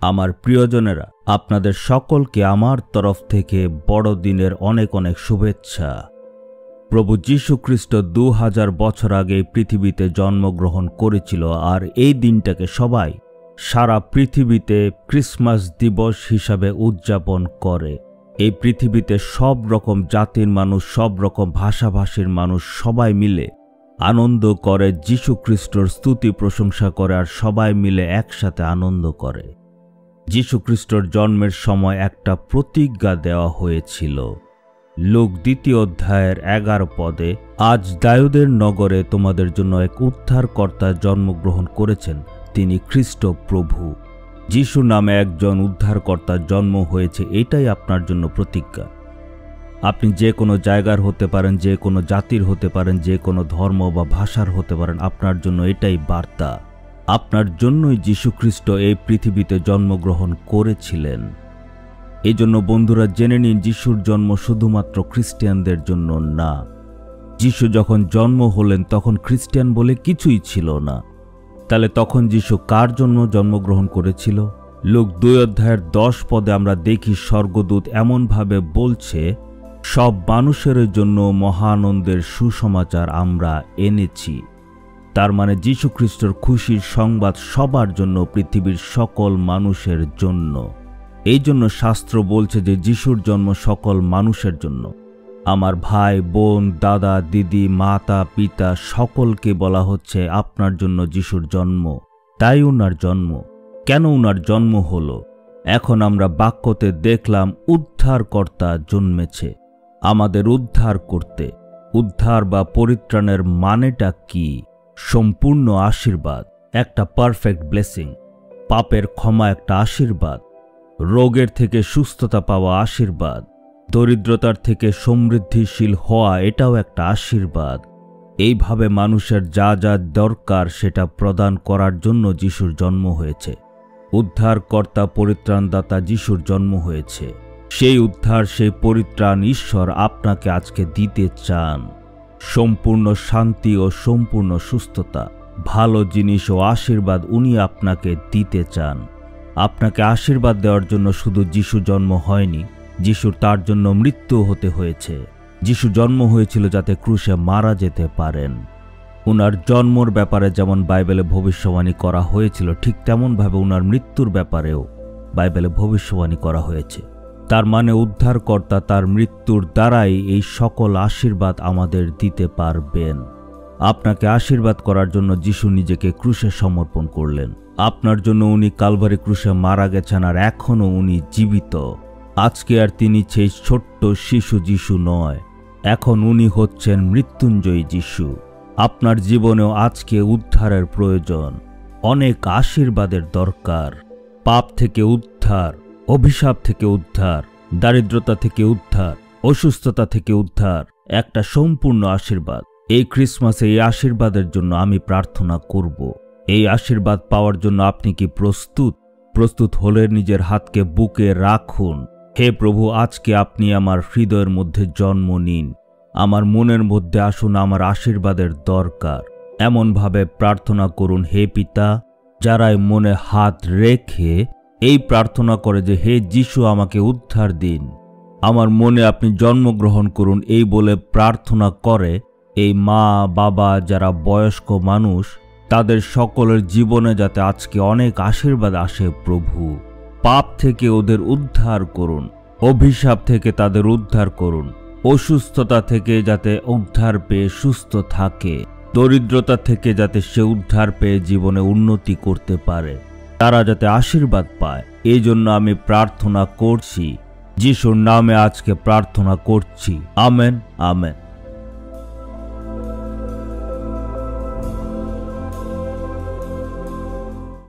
আমার প্রিয়জনেরা, আপনাদের সকলকে আমার তরফ থেকে বড়দিনের অনেক অনেক শুভেচ্ছা। প্রভু যীশু খ্রিস্ট 2000 বছর আগে পৃথিবীতে জন্মগ্রহণ করেছিল, আর এই দিনটাকে সবাই সারা পৃথিবীতে ক্রিসমাস দিবস হিসাবে উদযাপন করে। এই পৃথিবীতে সব রকম জাতির মানুষ, সব রকম ভাষাভাষীর মানুষ সবাই মিলে আনন্দ করে, যীশু খ্রিস্টর স্তুতি প্রশংসা করে, আর সবাই মিলে একসাথে আনন্দ করে। যীশু খ্রিস্টর জন্মের সময় একটা প্রতিজ্ঞা দেওয়া হয়েছিল। লূক 2 অধ্যায়ের 11 পদে, আজ দাউদের নগরে তোমাদের জন্য এক উদ্ধারকর্তা জন্মগ্রহণ করেছেন, তিনি খ্রিস্ট প্রভু। যীশু নামে একজন উদ্ধারকর্তার জন্ম হয়েছে, এটাই আপনার জন্য প্রতিজ্ঞা। আপনি যে কোনো জায়গার হতে পারেন, যে কোনো জাতির হতে পারেন, যে কোনো ধর্ম বা ভাষার হতে পারেন, আপনার জন্য এটাই বার্তা। আপনার জন্যই যীশু খ্রিস্ট এই পৃথিবীতে জন্মগ্রহণ করেছিলেন। এই জন্য বন্ধুরা, জেনে নিন, যিশুর জন্ম শুধুমাত্র খ্রিস্টানদের জন্য না। যিশু যখন জন্ম হলেন তখন খ্রিস্টান বলে কিছুই ছিল না। তাহলে তখন যিশু কার জন্য জন্মগ্রহণ করেছিল? লূক 2 অধ্যায়ের 10 পদে আমরা দেখি স্বর্গদূত এমনভাবে বলছে, সব মানুষের জন্য মহানন্দের সুসমাচার আমরা এনেছি। তার মানে যীশু খ্রিস্টর খুশির সংবাদ সবার জন্য, পৃথিবীর সকল মানুষের জন্য। এই জন্য শাস্ত্র বলছে যে যিশুর জন্ম সকল মানুষের জন্য। আমার ভাই, বোন, দাদা, দিদি, মাতা, পিতা সকলকে বলা হচ্ছে আপনার জন্য যিশুর জন্ম। তাই উনার জন্ম। কেন উনার জন্ম হলো? এখন আমরা বাক্যতে দেখলাম উদ্ধারকর্তা জন্মেছে আমাদের উদ্ধার করতে। উদ্ধার বা পরিত্রাণের মানেটা কি? সম্পূর্ণ আশীর্বাদ, একটা পারফেক্ট ব্লেসিং। পাপের ক্ষমা একটা আশীর্বাদ, রোগের থেকে সুস্থতা পাওয়া আশীর্বাদ, দরিদ্রতার থেকে সমৃদ্ধিশীল হওয়া এটাও একটা আশীর্বাদ। এইভাবে মানুষের যা যা দরকার সেটা প্রদান করার জন্য যিশুর জন্ম হয়েছে। উদ্ধারকর্তা, পরিত্রাণদাতা যিশুর জন্ম হয়েছে। সেই উদ্ধার, সেই পরিত্রাণ ঈশ্বর আপনাকে আজকে দিতে চান। সম্পূর্ণ শান্তি ও সম্পূর্ণ সুস্থতা, ভালো জিনিস ও আশীর্বাদ উনি আপনাকে দিতে চান। আপনাকে আশীর্বাদ দেওয়ার জন্য শুধু যিশু জন্ম হয়নি, যিশুর তার জন্য মৃত্যু হতে হয়েছে। যিশু জন্ম হয়েছিল যাতে ক্রুশে মারা যেতে পারেন। উনার জন্মর ব্যাপারে যেমন বাইবেলে ভবিষ্যবাণী করা হয়েছিল, ঠিক তেমনভাবে উনার মৃত্যুর ব্যাপারেও বাইবেলে ভবিষ্যবাণী করা হয়েছে। তার মানে উদ্ধারকর্তা তার মৃত্যুর দ্বারাই এই সকল আশীর্বাদ আমাদের দিতে পারবেন। আপনাকে আশীর্বাদ করার জন্য যিশু নিজেকে ক্রুশে সমর্পণ করলেন। আপনার জন্য উনি কালভারি ক্রুশে মারা গেছেন, আর এখনও উনি জীবিত। আজকে আর তিনি সেই ছোট্ট শিশু যিশু নয়, এখন উনি হচ্ছেন মৃত্যুঞ্জয়ী যিশু। আপনার জীবনেও আজকে উদ্ধারের প্রয়োজন, অনেক আশীর্বাদের দরকার। পাপ থেকে উদ্ধার, অভিশাপ থেকে উদ্ধার, দারিদ্রতা থেকে উদ্ধার, অসুস্থতা থেকে উদ্ধার, একটা সম্পূর্ণ আশীর্বাদ। এই ক্রিসমাসে এই আশীর্বাদের জন্য আমি প্রার্থনা করব। এই আশীর্বাদ পাওয়ার জন্য আপনি কি প্রস্তুত? প্রস্তুত হলে নিজের হাতকে বুকে রাখুন। হে প্রভু, আজকে আপনি আমার হৃদয়ের মধ্যে জন্ম নিন, আমার মনের মধ্যে আসুন, আমার আশীর্বাদের দরকার। এমনভাবে প্রার্থনা করুন, হে পিতা, যারাই মনে হাত রেখে এই প্রার্থনা করে যে হে যিশু, আমাকে উদ্ধার দিন, আমার মনে আপনি জন্মগ্রহণ করুন, এই বলে প্রার্থনা করে এই মা বাবা যারা বয়স্ক মানুষ, তাদের সকলের জীবনে যাতে আজকে অনেক আশীর্বাদ আসে। প্রভু, পাপ থেকে ওদের উদ্ধার করুন, অভিশাপ থেকে তাদের উদ্ধার করুন, অসুস্থতা থেকে যাতে উদ্ধার পেয়ে সুস্থ থাকে, দরিদ্রতা থেকে যাতে সে উদ্ধার পেয়ে জীবনে উন্নতি করতে পারে, তারা যাতে আশীর্বাদ পায়। এই জন্য আমি প্রার্থনা করছি, যিশুর নামে আজকে প্রার্থনা করছি। Amen, amen.